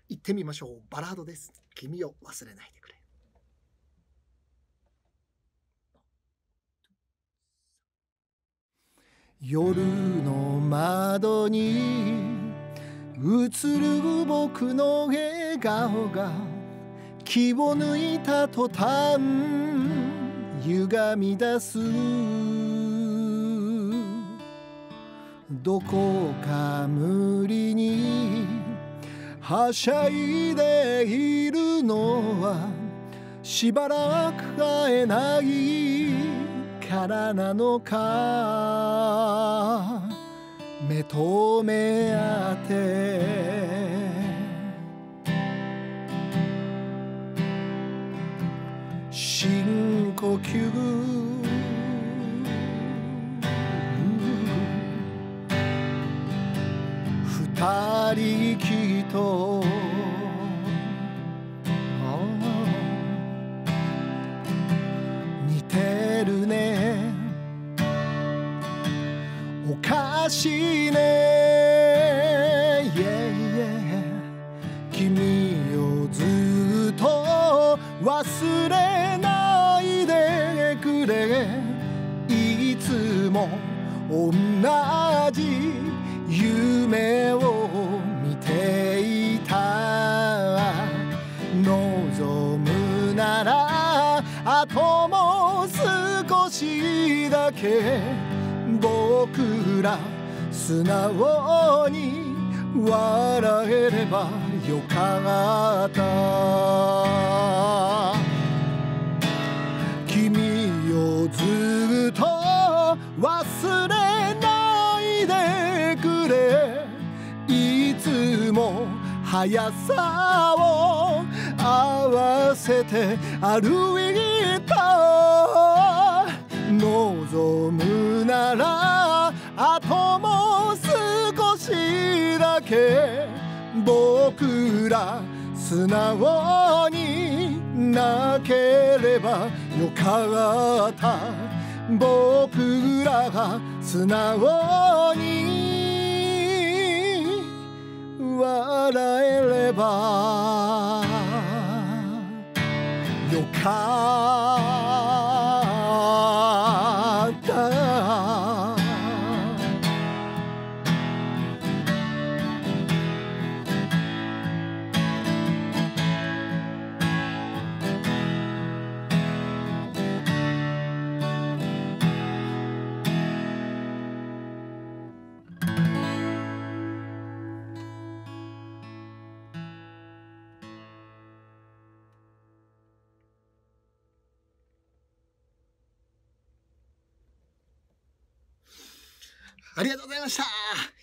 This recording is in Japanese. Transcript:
行ってみましょう。バラードです。君を忘れないでくれ。夜の窓に映る僕の笑顔が気を抜いた途端歪み出す。どこか無理にはしゃいでいるのはしばらく会えないからなのか。目と目当て深呼吸二人きと似てるね。おかしいね、君をずっと忘れないでくれ。いつも同じ夢を見ていた。望むならあともう少しだけ僕ら素直に笑えればよかった。君をずっと忘れないでくれ。いつも速さを合わせて歩いた。望むならあともう少しだけ僕ら素直になければよかった。僕らが素直に笑えればよかった。ありがとうございました。